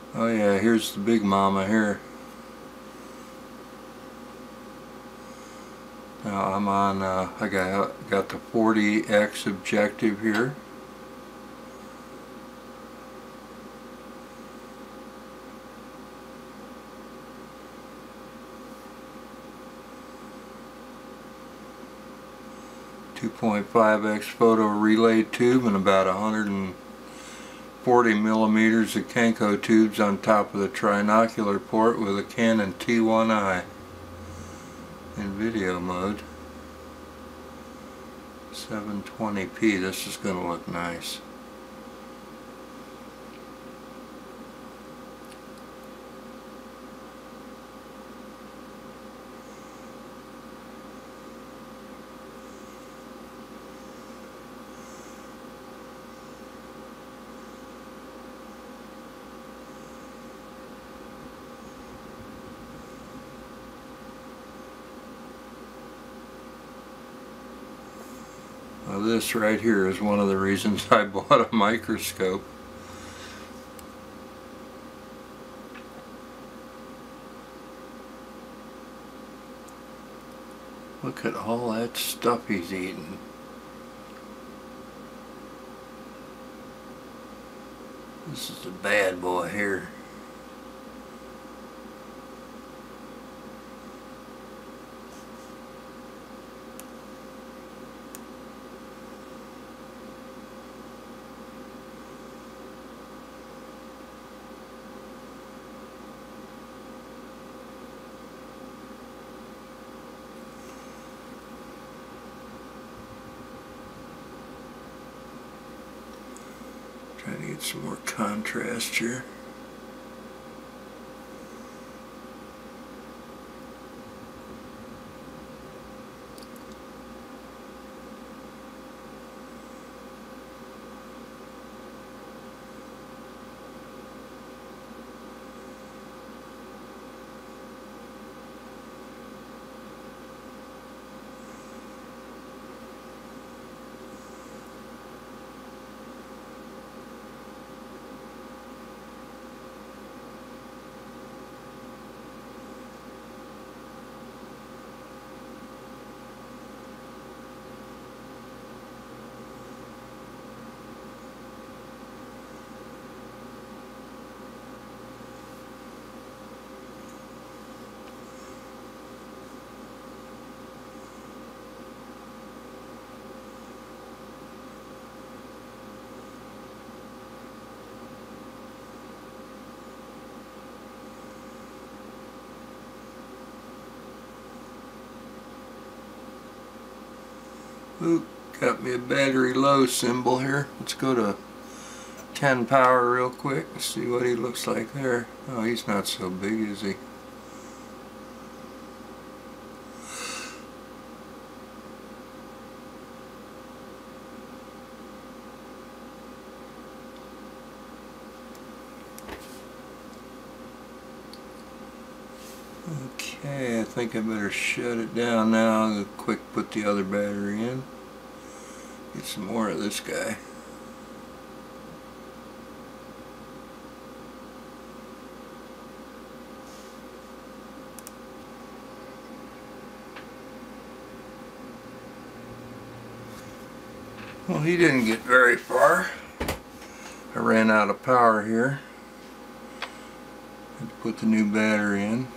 Oh yeah, here's the big mama here. Now I'm on, I got the 40x objective here. .5x photo relay tube and about 140 millimeters of Kenko tubes on top of the trinocular port with a Canon T1i in video mode. 720p. This is going to look nice. Well, this right here is one of the reasons I bought a microscope. Look at all that stuff he's eating. This is a bad boy here. Try to get some more contrast here. Ooh, got me a battery low symbol here. Let's go to 10 power real quick and see what he looks like there. Oh, he's not so big, is he? Okay, I think I better shut it down now. Quick, put the other battery in. Get some more of this guy. Well, he didn't get very far. I ran out of power here. Had to put the new battery in.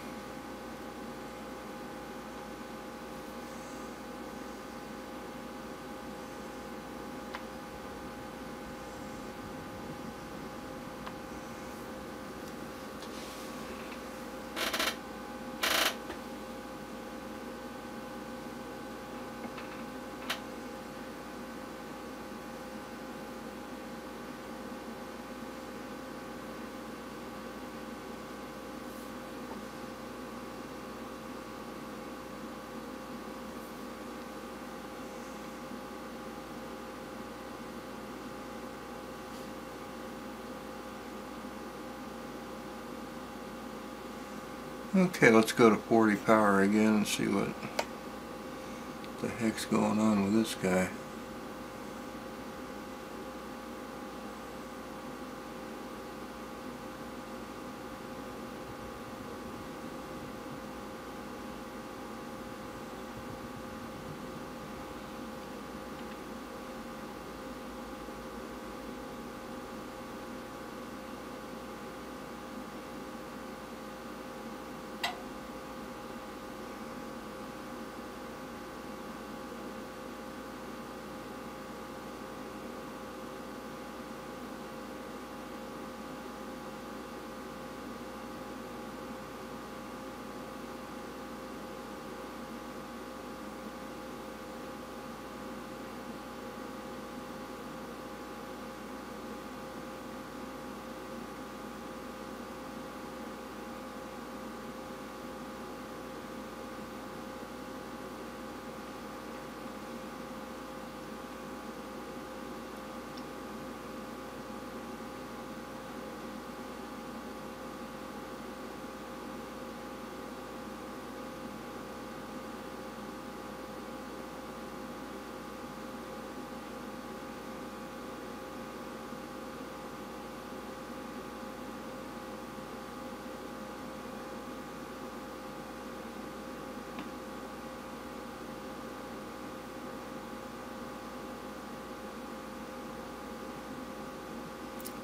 Okay, let's go to 40 power again and see what the heck's going on with this guy.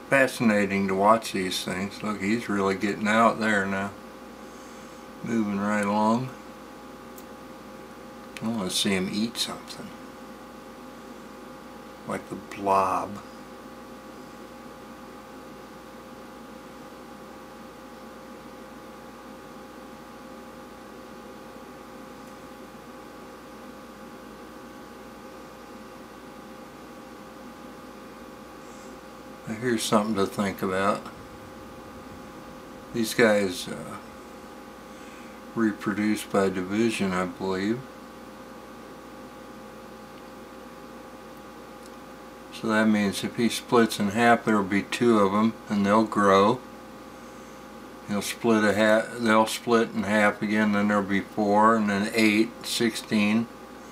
fascinating to watch these things. Look, he's really getting out there now. Moving right along. I want to see him eat something. Like the Blob. Now here's something to think about. These guys reproduce by division, I believe. So that means if he splits in half, there will be 2 of them, and they'll grow. They'll split in half again, then there'll be 4, and then 8, 16.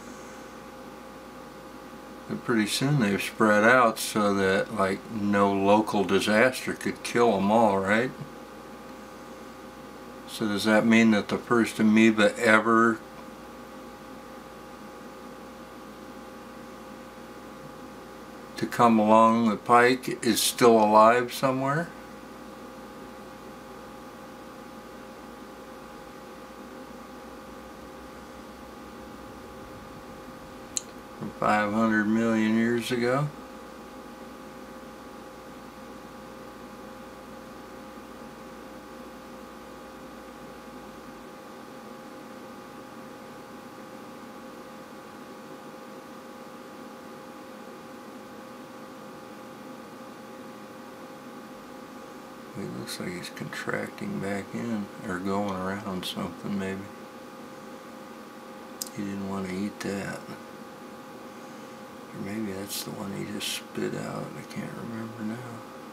But pretty soon they've spread out so that like no local disaster could kill them all, right? So does that mean that the first amoeba ever to come along the pike is still alive somewhere? From 500 million years ago? It looks like he's contracting back in, or going around something maybe. He didn't want to eat that. Or maybe that's the one he just spit out. I can't remember now.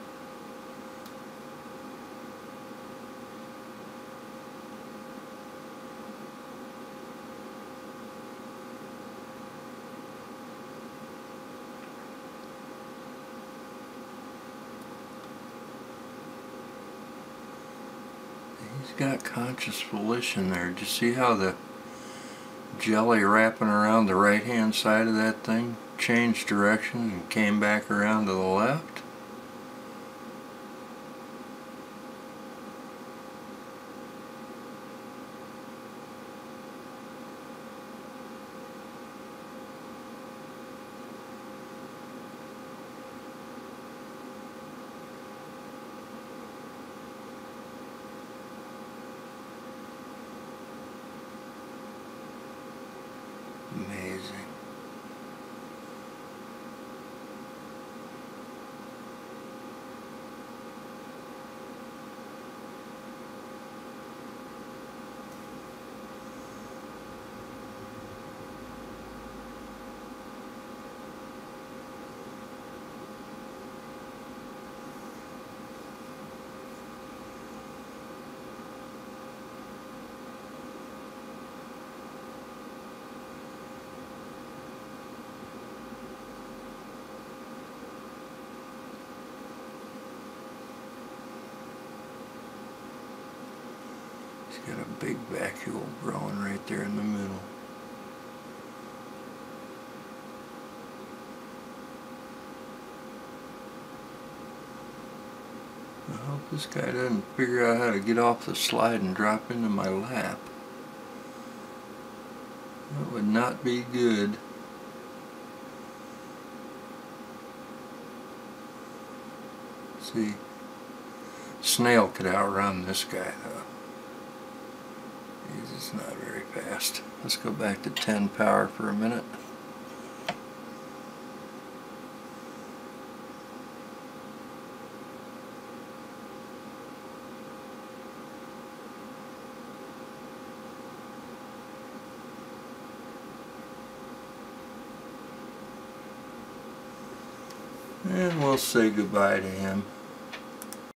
He's got conscious volition there. Did you see how the jelly wrapping around the right hand side of that thing changed direction and came back around to the left? Amazing. He's got a big vacuole growing right there in the middle. I hope this guy doesn't figure out how to get off the slide and drop into my lap. That would not be good. See, snail could outrun this guy though. He's just not very fast. Let's go back to 10 power for a minute. And we'll say goodbye to him.